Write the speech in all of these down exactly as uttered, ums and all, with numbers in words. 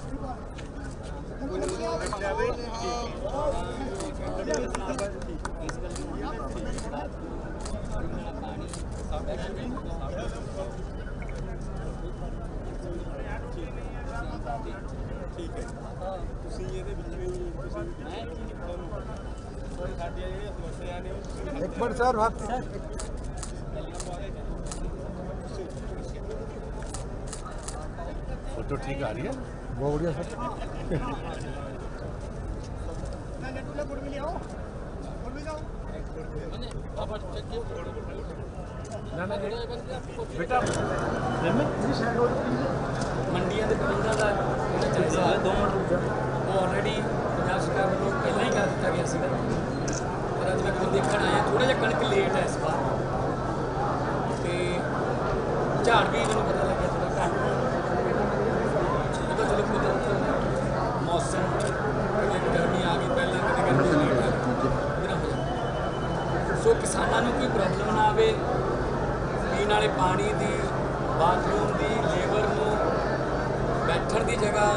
ठीक है ਤੁਸੀਂ ਇਹਦੇ ਵਿੱਚ ਵੀ ਤੁਸੀਂ ਮੈਂ ਕੋਈ ਸਾਡੇ ਜਿਹੜੇ ਸਮੱਸਿਆ ਨੇ ਇੱਕ ਮਿੰਟ ਸਰ ਹੱਥ फोटो ठीक आ रही है बहुत बढ़िया सर बेटा मंडिया के प्रबंधों का जायजा दो मिनट रुक जा वो ऑलरेडी पंजाब सरकार वालों पहले ही कर दिता गया सीगा पर अज मैं खुद देखने आया थोड़ा जिहा कणक लेट है इस बार तो झाड़ भी मैंने पता लगे थोड़ा घट तो चलो कुदरत मौसम गर्मी आ गई पहले कभी गर्मी लेट है सो किसानों को कोई प्रॉब्लम ना आए पीने वाले पानी की बाथरूम की लेबर को बैठण की जगह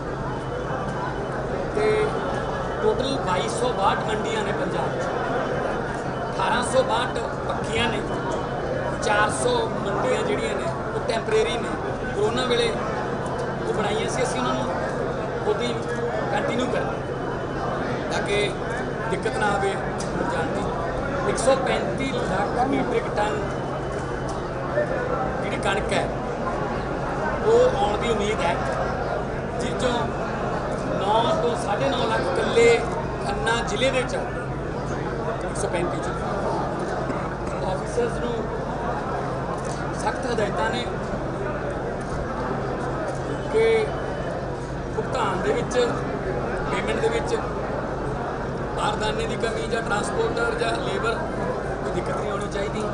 तो टोटल बाई सौ बाहठ मंडियां ने पंजाब अठारह सौ बाहठ पक्कियां ने चार सौ मंडियां जिहड़ियां ने वो टैंपरेरी ने कोरोना वेले वो बनाई सी असीं उन्हां नूं उहदी कंटिन्यू करना ताकि दिक्कत ना आवे जाण दी एक सौ पैंती लाख मीट्रिक टन जिहड़ी कणक है वो आने की उम्मीद है जिस चों नौ तो साढ़े नौ लाख कल्ले खन्ना जिले के एक सौ पैंती च ऑफिसर्स नूं सख्त हदायतां ने कि भुगतान दे विच पेमेंट दे विच बारदाने की कमी या ट्रांसपोर्टर या लेबर कोई दिक्कत नहीं होनी चाहिए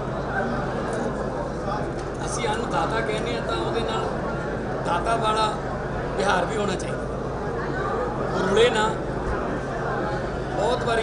असी अन्नदाता कहने तो वो दाता वाला बिहार भी होना चाहिए रुले ना बहुत बारी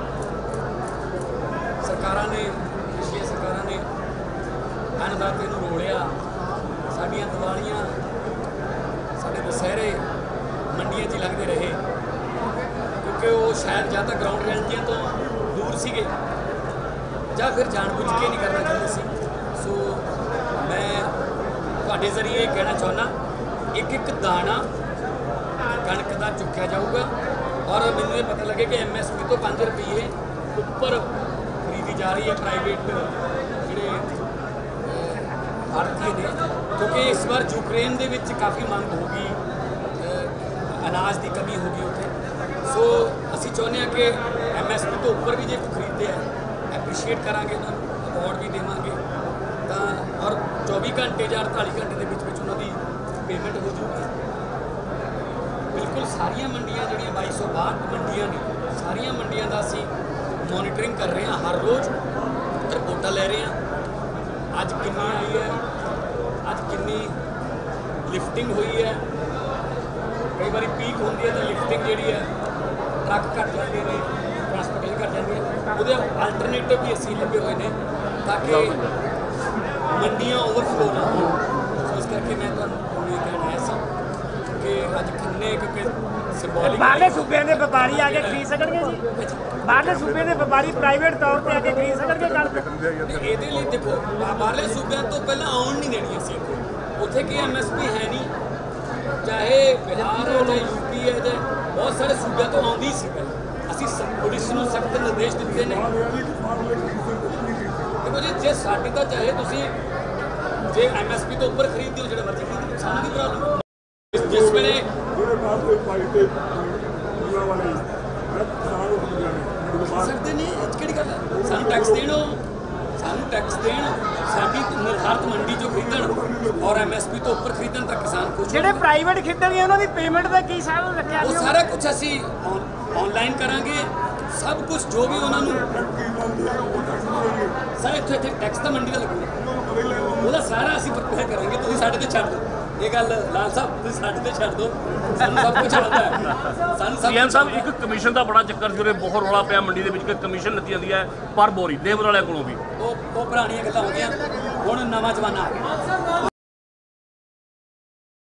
सरकार ने पिछली सरकार ने अन्नदाते को रोलिया साड़ियाँ दिवालियाँ साढ़े दशहरे मंडिया च लगते रहे क्योंकि वो शायद या तो ग्राउंड रियल्टियां तो दूर सीगे या फिर जानबूझ के नहीं करना चाहते सी सो मैं तुहाडे जरिए कहना चाहना एक एक दाना कणक का चुक्या जाऊगा और मैंने ये पता लगे कि एम एस पी तो पाँच रुपये उपर खरीदी जा रही है प्राइवेट जोड़े भारतीय ने क्योंकि इस बार यूक्रेन के काफ़ी मांग होगी अनाज की कमी होगी उत्थे सो असी चाहते हैं कि एम एस पी तो उपर भी जो खरीदते हैं एप्रीशिएट करांगे उन्होंने अवॉर्ड भी देवांगे तो और चौबीस घंटे या अड़तालीस घंटे के बीच उन्होंने पेमेंट हो जाऊगी बिल्कुल सारिया मंडियां जिहड़ियां बाई सौ बाहठ मंडियां ने सारिया मंडियां का असी मॉनिटरिंग कर रहे हैं हर रोज़ रिपोर्टां ले रहे हैं अज कितनी आई है अज कितनी लिफ्टिंग हुई है कई बार पीक होती है तो लिफ्टिंग जी है ट्रक घट जाते हैं ट्रांसपोर्टेशन घट जाती है वो अल्टरनेटिव भी असी लगे हुए हैं ताकि मंडियां ओवरफ्लो ना हो इस करके मैं तुहानूं ये कहना है सी कि अज खन्ने क्योंकि सिंबॉलिक बाहरले सूबे के व्यापारी आके खरीद सकणगे जी बाहरले सूबे के व्यापारी प्राइवेट तौर पर आके खरीद सकणगे कणक ये देखो बाहरले सूबे तो पहले आउण नहीं देनी असीं इत्थे उत्थे की एम एस पी है नहीं चाहे बिहार है चाहे यूपी है चाहे बहुत सारे सूबे तो आउंदी सी पहले असीं पुलिस नूं सख्त निर्देश दिते ने देखो जी जे साडे तां चाहे तुसीं जे एम एस पी तो उपर खरीदते हो जो मर्जी खरीदो सानूं की प्रॉब्लम जिस वेले सकते नहीं कि गल सानूं टैक्स देणो सानूं टैक्स देण साडी निर्धारित मंडी चों खरीदण और एम एस पी तो उपर खरीदण तां किसान खुश ਜਿਹੜੇ ਪ੍ਰਾਈਵੇਟ ਖਰੀਦਣਗੇ ਉਹਨਾਂ ਦੀ पेमेंट ਦਾ ਕੀ ਹਿਸਾਬ ਰੱਖਿਆ वो सारा कुछ असी ऑनलाइन करांगे सब कुछ जो भी उन्होंने सर इत्थे इत्थे टैक्स तो मंडी का लगूगा वो सारा असी प्रिपेयर करांगे तुसीं साडे ते छड्ड दो ये गल लाल साहब तुसीं साडे ते छड्ड दो सानूं सब कुछ आता है सानूं सब सीएम साहब एक कमीशन का बड़ा चक्कर जो बहुत रौला पिया मंडी के विच कमीशन लती जाती है पर बोरी लेबर वाले कोलों भी वो वो पुरानियां गल्लां हो गईयां हुण नवां जमाना आ गया।